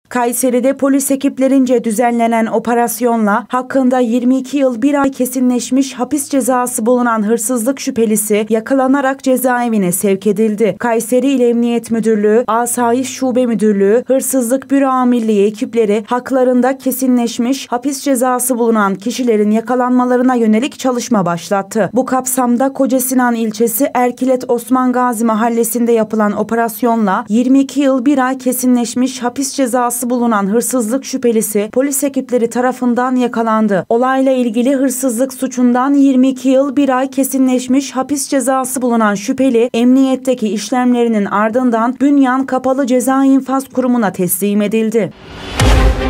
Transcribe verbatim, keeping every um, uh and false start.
Kayseri'de polis ekiplerince düzenlenen operasyonla hakkında yirmi iki yıl bir ay kesinleşmiş hapis cezası bulunan hırsızlık şüphelisi yakalanarak cezaevine sevk edildi. Kayseri İl Emniyet Müdürlüğü, Asayiş Şube Müdürlüğü, Hırsızlık Büro Amirliği ekipleri haklarında kesinleşmiş hapis cezası bulunan kişilerin yakalanmalarına yönelik çalışma başlattı. Bu kapsamda Kocasinan ilçesi Erkilet Osman Gazi mahallesinde yapılan operasyonla yirmi iki yıl bir ay kesinleşmiş hapis cezası bulunan hırsızlık şüphelisi polis ekipleri tarafından yakalandı. Olayla ilgili hırsızlık suçundan yirmi iki yıl bir ay kesinleşmiş hapis cezası bulunan şüpheli emniyetteki işlemlerinin ardından Bünyan Kapalı Ceza İnfaz Kurumu'na teslim edildi.